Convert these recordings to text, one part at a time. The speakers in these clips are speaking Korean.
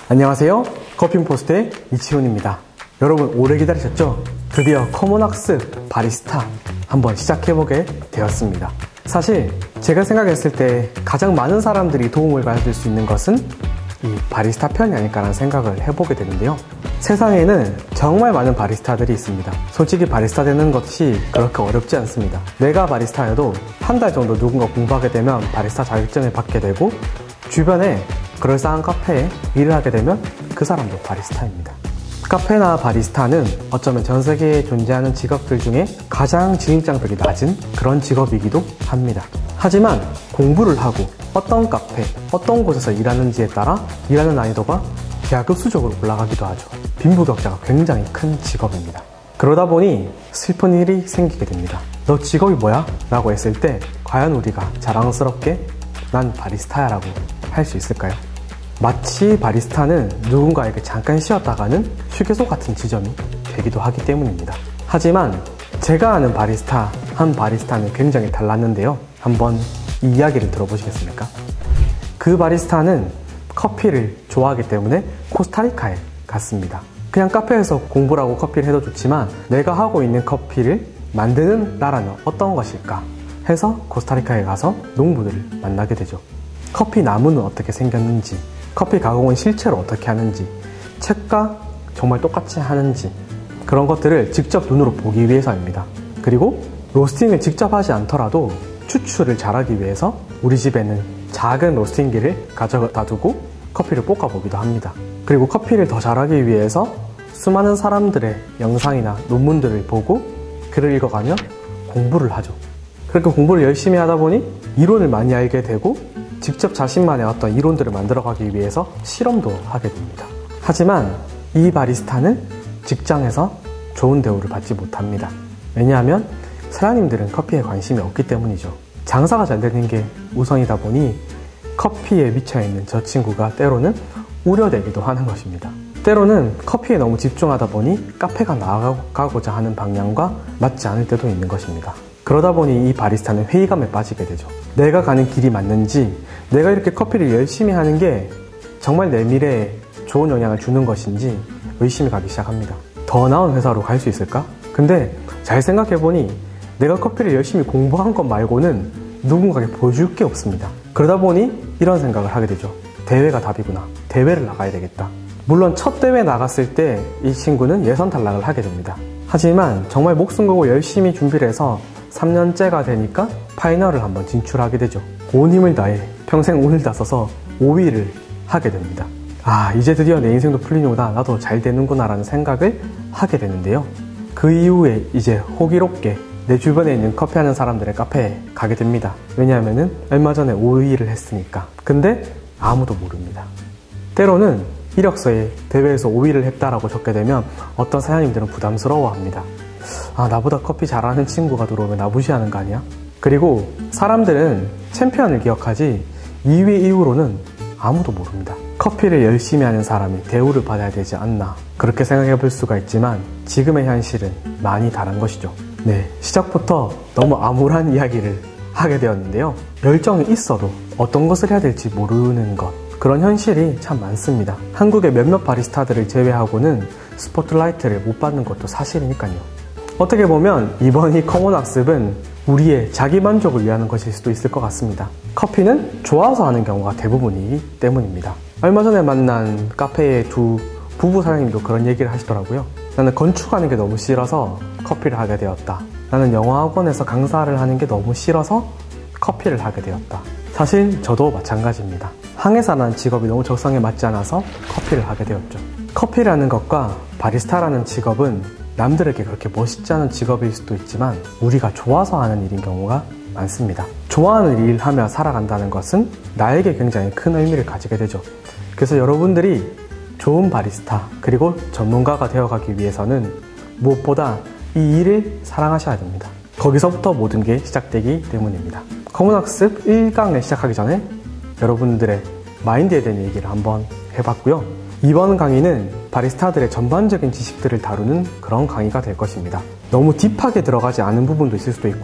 안녕하세요. 커피포스트의 이치훈입니다. 여러분 오래 기다리셨죠? 드디어 커먼학습 바리스타 한번 시작해보게 되었습니다. 사실 제가 생각했을 때 가장 많은 사람들이 도움을 받을 수 있는 것은 이 바리스타 편이 아닐까라는 생각을 해보게 되는데요. 세상에는 정말 많은 바리스타들이 있습니다. 솔직히 바리스타 되는 것이 그렇게 어렵지 않습니다. 내가 바리스타여도 한 달 정도 누군가 공부하게 되면 바리스타 자격증을 받게 되고, 주변에 그럴싸한 카페에 일을 하게 되면 그 사람도 바리스타입니다. 카페나 바리스타는 어쩌면 전 세계에 존재하는 직업들 중에 가장 진입장벽이 낮은 그런 직업이기도 합니다. 하지만 공부를 하고 어떤 카페, 어떤 곳에서 일하는지에 따라 일하는 난이도가 기하급수적으로 올라가기도 하죠. 빈부격차가 굉장히 큰 직업입니다. 그러다 보니 슬픈 일이 생기게 됩니다. 너 직업이 뭐야? 라고 했을 때 과연 우리가 자랑스럽게 난 바리스타야 라고 할 수 있을까요? 마치 바리스타는 누군가에게 잠깐 쉬었다가는 휴게소 같은 지점이 되기도 하기 때문입니다. 하지만 제가 아는 바리스타, 한 바리스타는 굉장히 달랐는데요. 한번 이 이야기를 들어보시겠습니까? 그 바리스타는 커피를 좋아하기 때문에 코스타리카에 갔습니다. 그냥 카페에서 공부를 하고 커피를 해도 좋지만 내가 하고 있는 커피를 만드는 나라는 어떤 것일까 해서 코스타리카에 가서 농부들을 만나게 되죠. 커피 나무는 어떻게 생겼는지, 커피 가공은 실제로 어떻게 하는지, 책과 정말 똑같이 하는지, 그런 것들을 직접 눈으로 보기 위해서입니다. 그리고 로스팅을 직접 하지 않더라도 추출을 잘하기 위해서 우리 집에는 작은 로스팅기를 가져다 두고 커피를 볶아보기도 합니다. 그리고 커피를 더 잘하기 위해서 수많은 사람들의 영상이나 논문들을 보고 글을 읽어가며 공부를 하죠. 그렇게 공부를 열심히 하다 보니 이론을 많이 알게 되고 직접 자신만의 어떤 이론들을 만들어가기 위해서 실험도 하게 됩니다. 하지만 이 바리스타는 직장에서 좋은 대우를 받지 못합니다. 왜냐하면 사장님들은 커피에 관심이 없기 때문이죠. 장사가 잘 되는 게 우선이다 보니 커피에 미쳐있는 저 친구가 때로는 우려되기도 하는 것입니다. 때로는 커피에 너무 집중하다 보니 카페가 나아가고자 하는 방향과 맞지 않을 때도 있는 것입니다. 그러다 보니 이 바리스타는 회의감에 빠지게 되죠. 내가 가는 길이 맞는지, 내가 이렇게 커피를 열심히 하는 게 정말 내 미래에 좋은 영향을 주는 것인지 의심이 가기 시작합니다. 더 나은 회사로 갈 수 있을까? 근데 잘 생각해보니 내가 커피를 열심히 공부한 것 말고는 누군가에게 보여줄 게 없습니다. 그러다 보니 이런 생각을 하게 되죠. 대회가 답이구나. 대회를 나가야 되겠다. 물론 첫 대회 나갔을 때 이 친구는 예선 탈락을 하게 됩니다. 하지만 정말 목숨 걸고 열심히 준비를 해서 3년째가 되니까 파이널을 한번 진출하게 되죠. 온 힘을 다해 평생 운을 다 써서 5위를 하게 됩니다. 아, 이제 드디어 내 인생도 풀리는구나, 나도 잘 되는구나 라는 생각을 하게 되는데요. 그 이후에 이제 호기롭게 내 주변에 있는 커피하는 사람들의 카페에 가게 됩니다. 왜냐하면은 얼마 전에 5위를 했으니까. 근데 아무도 모릅니다. 때로는 이력서에 대회에서 5위를 했다라고 적게 되면 어떤 사장님들은 부담스러워합니다. 아, 나보다 커피 잘하는 친구가 들어오면 나 무시하는 거 아니야? 그리고 사람들은 챔피언을 기억하지 2위 이후로는 아무도 모릅니다. 커피를 열심히 하는 사람이 대우를 받아야 되지 않나, 그렇게 생각해 볼 수가 있지만 지금의 현실은 많이 다른 것이죠. 네, 시작부터 너무 암울한 이야기를 하게 되었는데요. 열정이 있어도 어떤 것을 해야 될지 모르는 것, 그런 현실이 참 많습니다. 한국의 몇몇 바리스타들을 제외하고는 스포트라이트를 못 받는 것도 사실이니까요. 어떻게 보면 이번 이 커먼학습은 우리의 자기만족을 위한 것일 수도 있을 것 같습니다. 커피는 좋아서 하는 경우가 대부분이기 때문입니다. 얼마 전에 만난 카페의 두 부부 사장님도 그런 얘기를 하시더라고요. 나는 건축하는 게 너무 싫어서 커피를 하게 되었다. 나는 영어학원에서 강사를 하는 게 너무 싫어서 커피를 하게 되었다. 사실 저도 마찬가지입니다. 항해사라는 직업이 너무 적성에 맞지 않아서 커피를 하게 되었죠. 커피라는 것과 바리스타라는 직업은 남들에게 그렇게 멋있지 않은 직업일 수도 있지만 우리가 좋아서 하는 일인 경우가 많습니다. 좋아하는 일을 하며 살아간다는 것은 나에게 굉장히 큰 의미를 가지게 되죠. 그래서 여러분들이 좋은 바리스타 그리고 전문가가 되어가기 위해서는 무엇보다 이 일을 사랑하셔야 됩니다. 거기서부터 모든 게 시작되기 때문입니다. 커먼학습 1강을 시작하기 전에 여러분들의 마인드에 대한 얘기를 한번 해봤고요. 이번 강의는 바리스타들의 전반적인 지식들을 다루는 그런 강의가 될 것입니다. 너무 딥하게 들어가지 않은 부분도 있을 수도 있고요.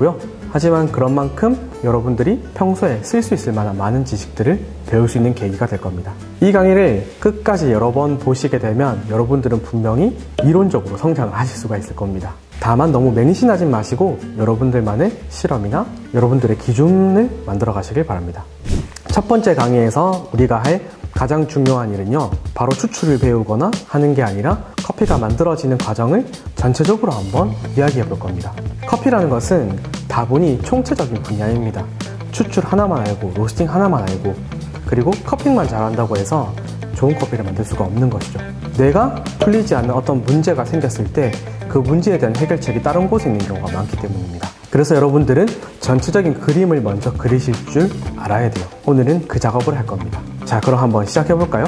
하지만 그런 만큼 여러분들이 평소에 쓸 수 있을 만한 많은 지식들을 배울 수 있는 계기가 될 겁니다. 이 강의를 끝까지 여러 번 보시게 되면 여러분들은 분명히 이론적으로 성장을 하실 수가 있을 겁니다. 다만 너무 맹신하지 마시고 여러분들만의 실험이나 여러분들의 기준을 만들어 가시길 바랍니다. 첫 번째 강의에서 우리가 할 가장 중요한 일은요, 바로 추출을 배우거나 하는 게 아니라 커피가 만들어지는 과정을 전체적으로 한번 이야기해 볼 겁니다. 커피라는 것은 다분히 총체적인 분야입니다. 추출 하나만 알고, 로스팅 하나만 알고, 그리고 커핑만 잘한다고 해서 좋은 커피를 만들 수가 없는 것이죠. 내가 풀리지 않는 어떤 문제가 생겼을 때 그 문제에 대한 해결책이 다른 곳에 있는 경우가 많기 때문입니다. 그래서 여러분들은 전체적인 그림을 먼저 그리실 줄 알아야 돼요. 오늘은 그 작업을 할 겁니다. 자, 그럼 한번 시작해 볼까요?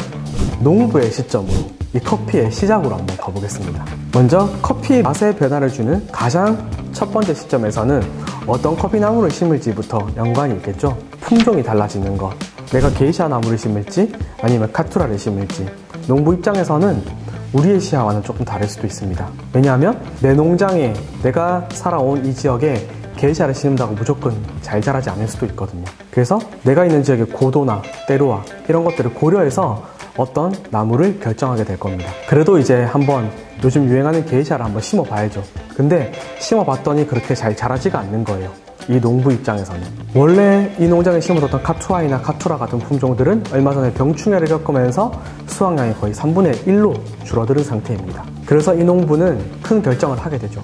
농부의 시점으로 이 커피의 시작으로 한번 가보겠습니다. 먼저 커피 맛의 변화를 주는 가장 첫 번째 시점에서는 어떤 커피 나무를 심을지부터 연관이 있겠죠. 품종이 달라지는 것, 내가 게이샤 나무를 심을지 아니면 카투라를 심을지, 농부 입장에서는 우리의 시야와는 조금 다를 수도 있습니다. 왜냐하면 내 농장에, 내가 살아온 이 지역에 게이샤를 심는다고 무조건 잘 자라지 않을 수도 있거든요. 그래서 내가 있는 지역의 고도나 때로와 이런 것들을 고려해서 어떤 나무를 결정하게 될 겁니다. 그래도 이제 한번 요즘 유행하는 게이샤를 한번 심어 봐야죠. 근데 심어 봤더니 그렇게 잘 자라지가 않는 거예요. 이 농부 입장에서는. 원래 이 농장에 심어뒀던 카투아이나 카투라 같은 품종들은 얼마 전에 병충해를 겪으면서 수확량이 거의 3분의 1로 줄어드는 상태입니다. 그래서 이 농부는 큰 결정을 하게 되죠.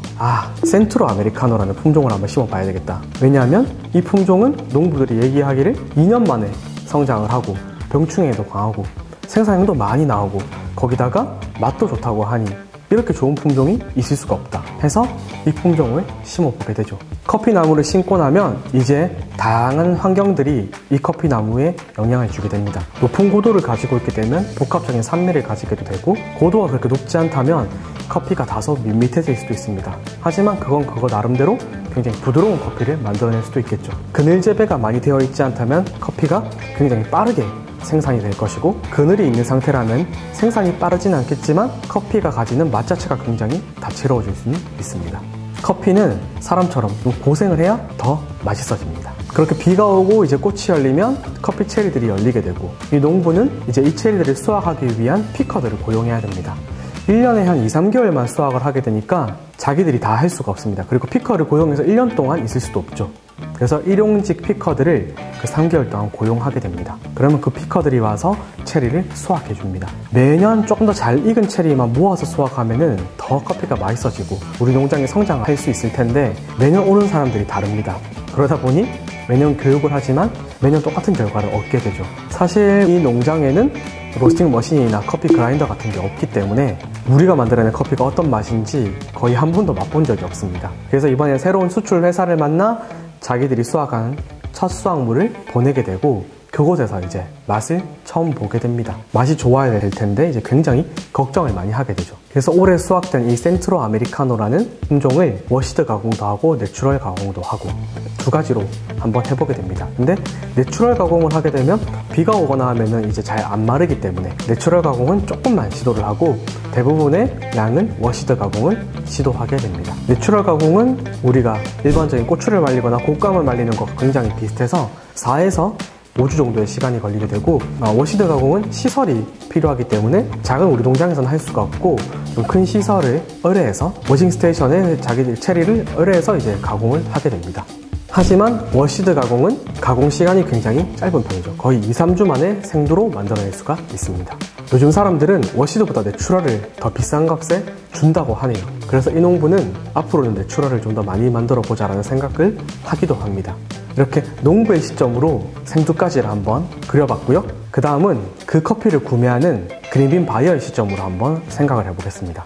센트로 아메리카노라는 품종을 한번 심어봐야 되겠다. 왜냐하면 이 품종은 농부들이 얘기하기를 2년 만에 성장을 하고 병충해에도 강하고 생산량도 많이 나오고 거기다가 맛도 좋다고 하니 이렇게 좋은 품종이 있을 수가 없다 해서 이 품종을 심어보게 되죠. 커피나무를 심고 나면 이제 다양한 환경들이 이 커피나무에 영향을 주게 됩니다. 높은 고도를 가지고 있게 되면 복합적인 산미를 가지게도 되고, 고도가 그렇게 높지 않다면 커피가 다소 밋밋해질 수도 있습니다. 하지만 그건 그거 나름대로 굉장히 부드러운 커피를 만들어낼 수도 있겠죠. 그늘 재배가 많이 되어 있지 않다면 커피가 굉장히 빠르게 생산이 될 것이고, 그늘이 있는 상태라면 생산이 빠르지는 않겠지만 커피가 가지는 맛 자체가 굉장히 다채로워질 수는 있습니다. 커피는 사람처럼 좀 고생을 해야 더 맛있어집니다. 그렇게 비가 오고 이제 꽃이 열리면 커피 체리들이 열리게 되고, 이 농부는 이제 이 체리들을 수확하기 위한 피커들을 고용해야 됩니다. 1년에 한 2-3개월만 수확을 하게 되니까 자기들이 다 할 수가 없습니다. 그리고 피커를 고용해서 1년 동안 있을 수도 없죠. 그래서 일용직 피커들을 그 3개월 동안 고용하게 됩니다. 그러면 그 피커들이 와서 체리를 수확해 줍니다. 매년 조금 더 잘 익은 체리만 모아서 수확하면은 더 커피가 맛있어지고 우리 농장에 성장할 수 있을 텐데, 매년 오는 사람들이 다릅니다. 그러다 보니 매년 교육을 하지만 매년 똑같은 결과를 얻게 되죠. 사실 이 농장에는 로스팅 머신이나 커피 그라인더 같은 게 없기 때문에 우리가 만들어낸 커피가 어떤 맛인지 거의 한 번도 맛본 적이 없습니다. 그래서 이번에 새로운 수출 회사를 만나 자기들이 수확한 첫 수확물을 보내게 되고, 그곳에서 이제 맛을 처음 보게 됩니다. 맛이 좋아야 될 텐데 이제 굉장히 걱정을 많이 하게 되죠. 그래서 올해 수확된 이 센트로 아메리카노라는 품종을 워시드 가공도 하고 내추럴 가공도 하고 두 가지로 한번 해보게 됩니다. 근데 내추럴 가공을 하게 되면 비가 오거나 하면은 이제 잘 안 마르기 때문에 내추럴 가공은 조금만 시도를 하고 대부분의 양은 워시드 가공을 시도하게 됩니다. 내추럴 가공은 우리가 일반적인 고추를 말리거나 곶감을 말리는 것과 굉장히 비슷해서 4에서 5주 정도의 시간이 걸리게 되고, 워시드 가공은 시설이 필요하기 때문에 작은 우리 농장에서는 할 수가 없고 좀 큰 시설을 의뢰해서 워싱 스테이션에 자기들 체리를 의뢰해서 이제 가공을 하게 됩니다. 하지만 워시드 가공은 가공 시간이 굉장히 짧은 편이죠. 거의 2-3주 만에 생두로 만들어낼 수가 있습니다. 요즘 사람들은 워시드보다 내추럴을 더 비싼 값에 준다고 하네요. 그래서 이 농부는 앞으로는 내추럴을 좀 더 많이 만들어 보자라는 생각을 하기도 합니다. 이렇게 농부의 시점으로 생두까지를 한번 그려봤고요. 그 다음은 그 커피를 구매하는 그린빈 바이어의 시점으로 한번 생각을 해보겠습니다.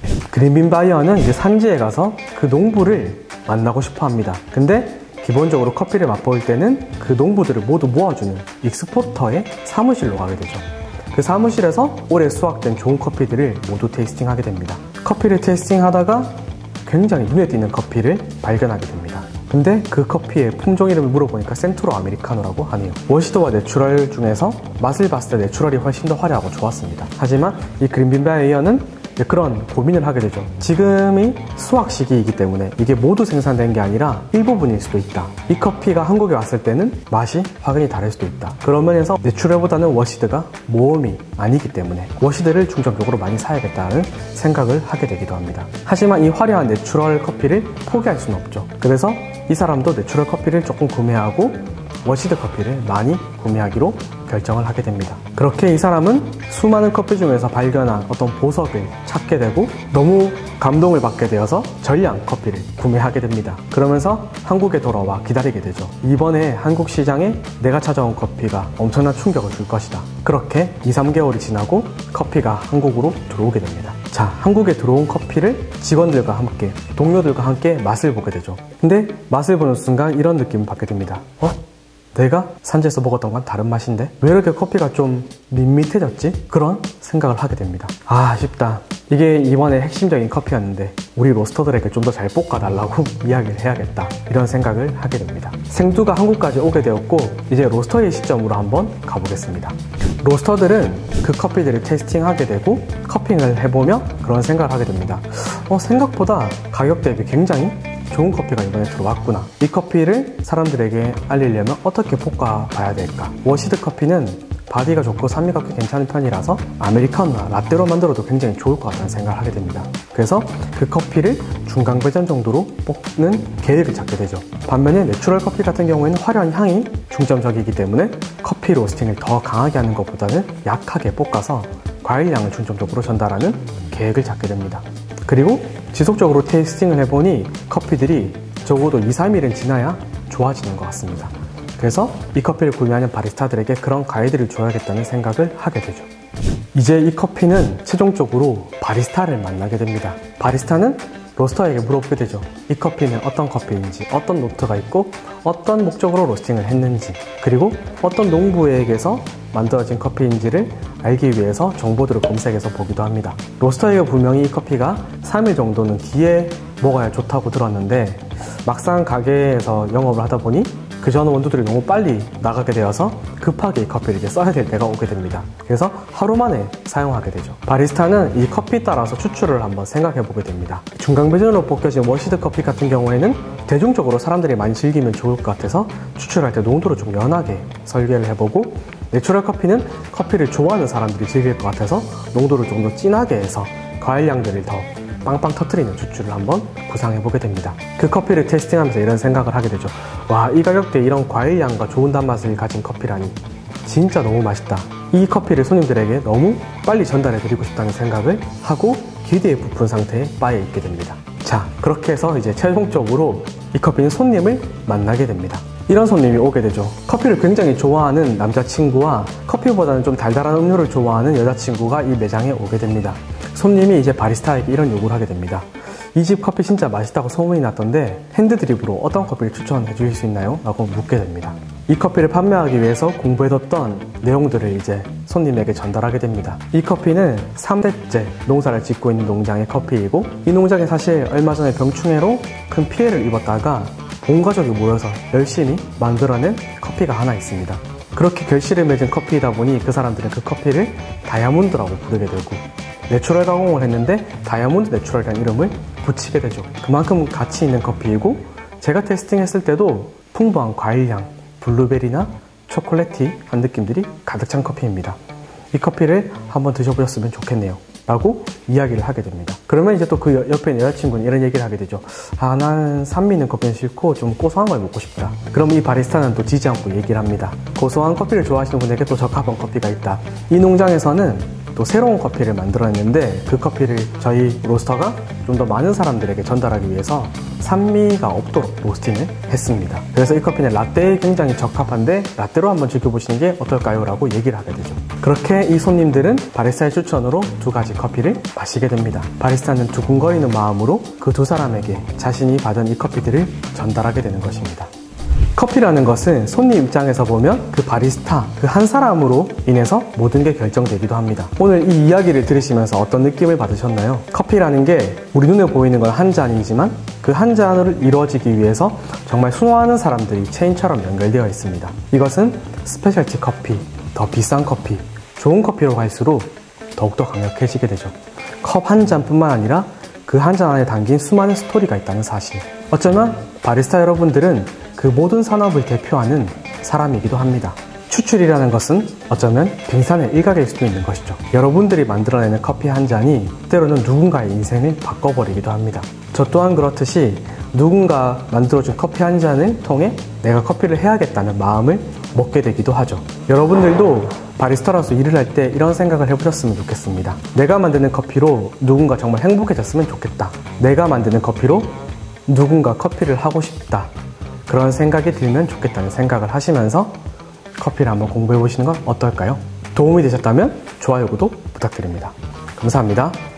그린빈 바이어는 이제 산지에 가서 그 농부를 만나고 싶어 합니다. 근데 기본적으로 커피를 맛볼 때는 그 농부들을 모두 모아주는 익스포터의 사무실로 가게 되죠. 그 사무실에서 올해 수확된 좋은 커피들을 모두 테이스팅하게 됩니다. 커피를 테이스팅하다가 굉장히 눈에 띄는 커피를 발견하게 됩니다. 근데 그 커피의 품종 이름을 물어보니까 센트로 아메리카노라고 하네요. 워시드와 내추럴 중에서 맛을 봤을 때 내추럴이 훨씬 더 화려하고 좋았습니다. 하지만 이 그린빈 바이어는 그런 고민을 하게 되죠. 지금이 수확 시기이기 때문에 이게 모두 생산된 게 아니라 일부분일 수도 있다. 이 커피가 한국에 왔을 때는 맛이 확연히 다를 수도 있다. 그런 면에서 내추럴보다는 워시드가 모험이 아니기 때문에 워시드를 중점적으로 많이 사야겠다는 생각을 하게 되기도 합니다. 하지만 이 화려한 내추럴 커피를 포기할 수는 없죠. 그래서 이 사람도 내추럴 커피를 조금 구매하고 워시드 커피를 많이 구매하기로 결정을 하게 됩니다. 그렇게 이 사람은 수많은 커피 중에서 발견한 어떤 보석을 찾게 되고 너무 감동을 받게 되어서 전량 커피를 구매하게 됩니다. 그러면서 한국에 돌아와 기다리게 되죠. 이번에 한국 시장에 내가 찾아온 커피가 엄청난 충격을 줄 것이다. 그렇게 2-3개월이 지나고 커피가 한국으로 들어오게 됩니다. 자, 한국에 들어온 커피를 직원들과 함께, 동료들과 함께 맛을 보게 되죠. 근데 맛을 보는 순간 이런 느낌을 받게 됩니다. 내가 산지에서 먹었던 건 다른 맛인데 왜 이렇게 커피가 좀 밋밋해졌지? 그런 생각을 하게 됩니다. 아쉽다. 이게 이번에 핵심적인 커피였는데 우리 로스터들에게 좀 더 잘 볶아달라고 이야기를 해야겠다. 이런 생각을 하게 됩니다. 생두가 한국까지 오게 되었고 이제 로스터의 시점으로 한번 가보겠습니다. 로스터들은 그 커피들을 테이스팅하게 되고 커핑을 해보며 그런 생각을 하게 됩니다. 생각보다 가격 대비 굉장히 좋은 커피가 이번에 들어왔구나. 이 커피를 사람들에게 알리려면 어떻게 볶아봐야 될까? 워시드 커피는 바디가 좋고 산미가 꽤 괜찮은 편이라서 아메리카노나 라떼로 만들어도 굉장히 좋을 것 같다는 생각을 하게 됩니다. 그래서 그 커피를 중간 버전 정도로 볶는 계획을 잡게 되죠. 반면에 내추럴 커피 같은 경우에는 화려한 향이 중점적이기 때문에 커피 로스팅을 더 강하게 하는 것보다는 약하게 볶아서 과일향을 중점적으로 전달하는 계획을 잡게 됩니다. 그리고 지속적으로 테이스팅을 해보니 커피들이 적어도 2-3일은 지나야 좋아지는 것 같습니다. 그래서 이 커피를 구매하는 바리스타들에게 그런 가이드를 줘야겠다는 생각을 하게 되죠. 이제 이 커피는 최종적으로 바리스타를 만나게 됩니다. 바리스타는 로스터에게 물어보게 되죠. 이 커피는 어떤 커피인지, 어떤 노트가 있고 어떤 목적으로 로스팅을 했는지, 그리고 어떤 농부에게서 만들어진 커피인지를 알기 위해서 정보들을 검색해서 보기도 합니다. 로스터에게 분명히 이 커피가 3일 정도는 뒤에 먹어야 좋다고 들었는데 막상 가게에서 영업을 하다 보니 그 전 원두들이 너무 빨리 나가게 되어서 급하게 이 커피를 이제 써야 될 때가 오게 됩니다. 그래서 하루 만에 사용하게 되죠. 바리스타는 이 커피에 따라서 추출을 한번 생각해 보게 됩니다. 중간 배전으로 볶여진 워시드 커피 같은 경우에는 대중적으로 사람들이 많이 즐기면 좋을 것 같아서 추출할 때 농도를 좀 연하게 설계를 해보고, 내추럴 커피는 커피를 좋아하는 사람들이 즐길 것 같아서 농도를 좀 더 진하게 해서 과일향들을 더 빵빵 터트리는 추출을 한번 구상해보게 됩니다. 그 커피를 테스팅하면서 이런 생각을 하게 되죠. 와, 이 가격대에 이런 과일향과 좋은 단맛을 가진 커피라니 진짜 너무 맛있다. 이 커피를 손님들에게 너무 빨리 전달해드리고 싶다는 생각을 하고 기대에 부푼 상태의 바에 있게 됩니다. 자, 그렇게 해서 이제 최종적으로 이 커피는 손님을 만나게 됩니다. 이런 손님이 오게 되죠. 커피를 굉장히 좋아하는 남자친구와 커피보다는 좀 달달한 음료를 좋아하는 여자친구가 이 매장에 오게 됩니다. 손님이 이제 바리스타에게 이런 요구를 하게 됩니다. 이 집 커피 진짜 맛있다고 소문이 났던데 핸드드립으로 어떤 커피를 추천해 주실 수 있나요? 라고 묻게 됩니다. 이 커피를 판매하기 위해서 공부해뒀던 내용들을 이제 손님에게 전달하게 됩니다. 이 커피는 3대째 농사를 짓고 있는 농장의 커피이고, 이 농장이 사실 얼마 전에 병충해로 큰 피해를 입었다가 온 가족이 모여서 열심히 만들어낸 커피가 하나 있습니다. 그렇게 결실을 맺은 커피이다 보니 그 사람들은 그 커피를 다이아몬드라고 부르게 되고, 내추럴 가공을 했는데 다이아몬드 내추럴이라는 이름을 붙이게 되죠. 그만큼 가치 있는 커피이고, 제가 테스팅했을 때도 풍부한 과일향, 블루베리나 초콜릿한 느낌들이 가득 찬 커피입니다. 이 커피를 한번 드셔보셨으면 좋겠네요 라고 이야기를 하게 됩니다. 그러면 이제 또 그 옆에 있는 여자친구는 이런 얘기를 하게 되죠. 아, 나는 산미 있는 커피는 싫고 좀 고소한 걸 먹고 싶다. 그럼 이 바리스타는 또 지지 않고 얘기를 합니다. 고소한 커피를 좋아하시는 분에게 또 적합한 커피가 있다. 이 농장에서는 또 새로운 커피를 만들어냈는데 그 커피를 저희 로스터가 좀 더 많은 사람들에게 전달하기 위해서 산미가 없도록 로스팅을 했습니다. 그래서 이 커피는 라떼에 굉장히 적합한데 라떼로 한번 즐겨보시는 게 어떨까요? 라고 얘기를 하게 되죠. 그렇게 이 손님들은 바리스타의 추천으로 2가지 커피를 마시게 됩니다. 바리스타는 두근거리는 마음으로 그 2사람에게 자신이 받은 이 커피들을 전달하게 되는 것입니다. 커피라는 것은 손님 입장에서 보면 그 바리스타, 그 한 사람으로 인해서 모든 게 결정되기도 합니다. 오늘 이 이야기를 들으시면서 어떤 느낌을 받으셨나요? 커피라는 게 우리 눈에 보이는 건 한 잔이지만 그 한 잔을 이루어지기 위해서 정말 수많은 사람들이 체인처럼 연결되어 있습니다. 이것은 스페셜티 커피, 더 비싼 커피, 좋은 커피로 갈수록 더욱더 강력해지게 되죠. 컵 한 잔뿐만 아니라 그 한 잔 안에 담긴 수많은 스토리가 있다는 사실. 어쩌면 바리스타 여러분들은 그 모든 산업을 대표하는 사람이기도 합니다. 추출이라는 것은 어쩌면 빙산의 일각일 수도 있는 것이죠. 여러분들이 만들어내는 커피 한 잔이 때로는 누군가의 인생을 바꿔버리기도 합니다. 저 또한 그렇듯이 누군가 만들어준 커피 한 잔을 통해 내가 커피를 해야겠다는 마음을 먹게 되기도 하죠. 여러분들도 바리스타로서 일을 할 때 이런 생각을 해보셨으면 좋겠습니다. 내가 만드는 커피로 누군가 정말 행복해졌으면 좋겠다. 내가 만드는 커피로 누군가 커피를 하고 싶다. 그런 생각이 들면 좋겠다는 생각을 하시면서 커피를 한번 공부해 보시는 건 어떨까요? 도움이 되셨다면 좋아요, 구독 부탁드립니다. 감사합니다.